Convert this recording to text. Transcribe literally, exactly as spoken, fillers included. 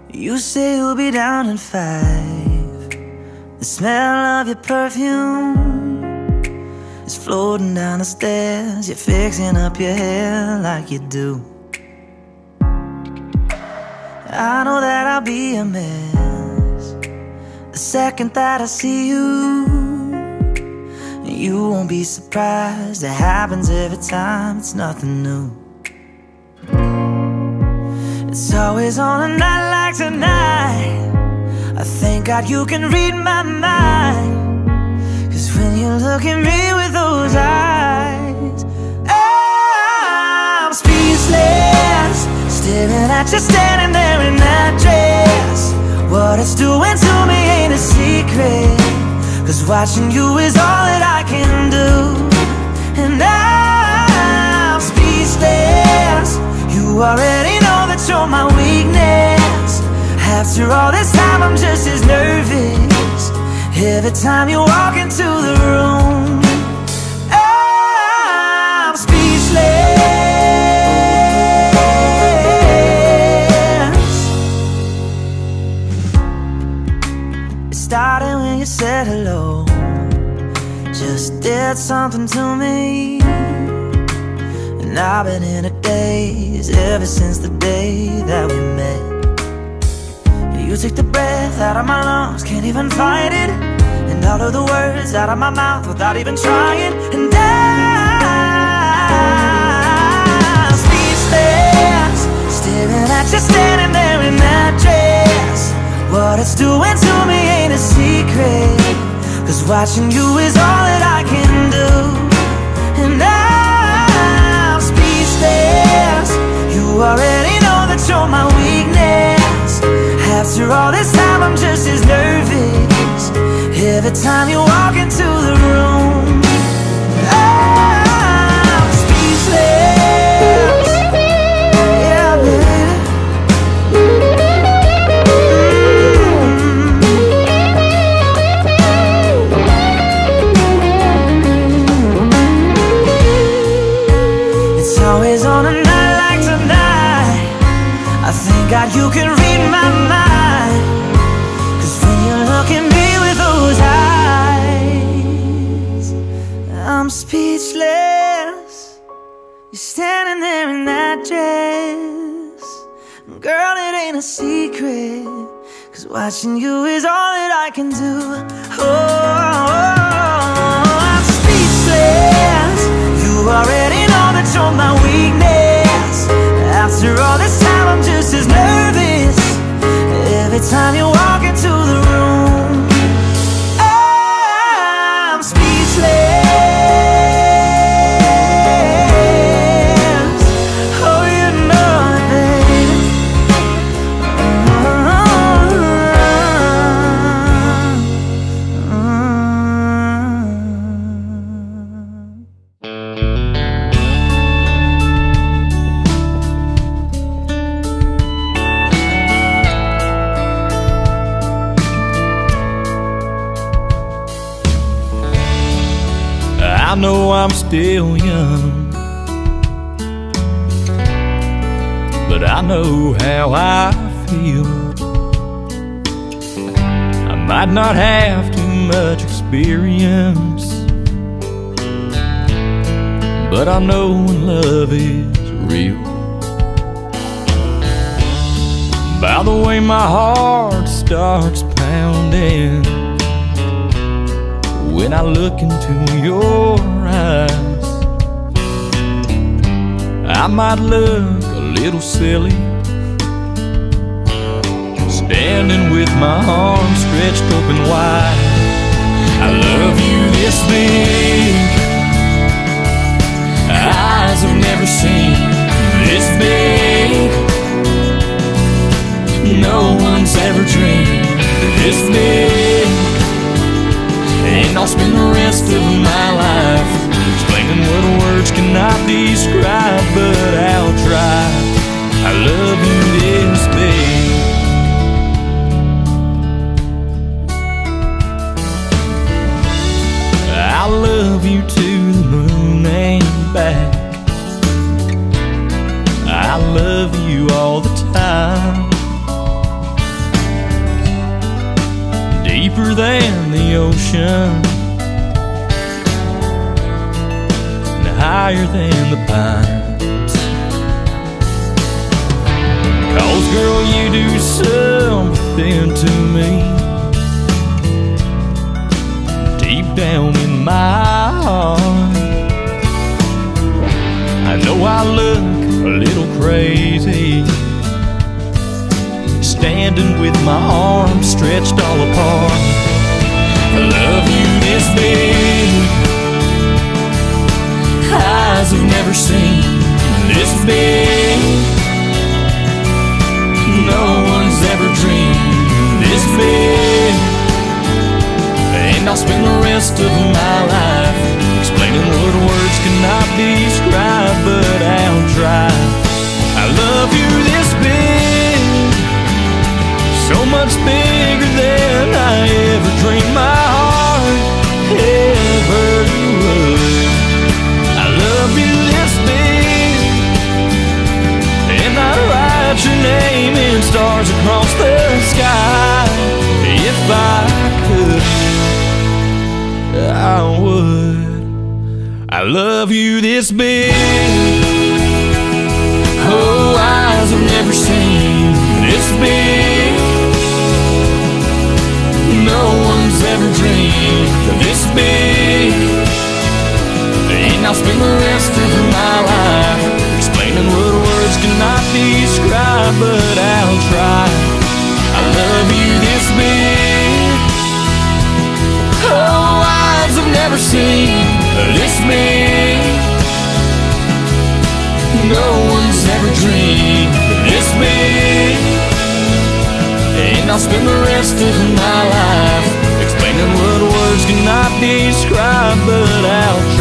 You say you'll be down in five. The smell of your perfume is floating down the stairs. You're fixing up your hair like you do. I know that I'll be a mess the second that I see you. You won't be surprised, it happens every time, it's nothing new. It's always on a night like tonight. I thank God you can read my mind, 'cause when you look at me with those eyes, I'm speechless, staring at you standing there in that dress. What it's doing to me ain't a secret, 'cause watching you is all that I can do. And I'm speechless, you already know that you're my weakness. After all this time I'm just as nervous every time you walk into the room. I'm speechless. It started when you said hello, just did something to me. And I've been in a daze ever since the day that we met. You took the breath out of my lungs, can't even fight it, and all of the words out of my mouth without even trying. And I'm speechless, staring at you standing there in that dress. What it's doing to me ain't a secret, 'cause watching you is all that I can do. And I'm speechless, you already know that you're my weakness. After all this time I'm just as nervous every time you walk into the room. I'm speechless. Yeah, baby. It's always on a night like tonight. I thank God you can read my mind, 'cause when you look at me with those eyes, I'm speechless. You're standing there in that dress. Girl, it ain't a secret, 'cause watching you is all that I can do. Oh, I'm speechless. You already know that you're my weakness. After all this time I'm just as nervous every time you walk into the room. I'm speechless. Oh, you know it, baby. I know I'm still young, but I know how I feel. I might not have too much experience, but I know when love is real. By the way my heart starts pounding when I look into your eyes, I might look a little silly, standing with my arms stretched open wide. I love you this big, eyes have never seen this big. No one's ever dreamed this big. And I'll spend the rest of my life explaining what words cannot describe, but I'll try. I love you this big. I love you to the moon and back. I love you all the time. deeper than the ocean, and higher than the pines. 'Cause girl, you do something to me deep down in my heart. I know I look a little crazy, standing with my arms stretched all apart. I love you this big, eyes have never seen this big. No one's ever dreamed this big. And I'll spend the rest of my life explaining what words cannot describe, but I'll try. I love you this big, so much bigger than I ever dreamed my heart ever would. I love you this big, and I write your name in stars across the sky. If I could, I would. I love you this big. Oh, eyes have never seen this big. No one's ever dreamed this big. And I'll spend the rest of my life explaining what words cannot describe, but I'll try. I love you this big. Oh, eyes have never seen this big. No one's ever dreamed this big. And I'll spend the rest of my life explaining what words cannot describe, but I'll try.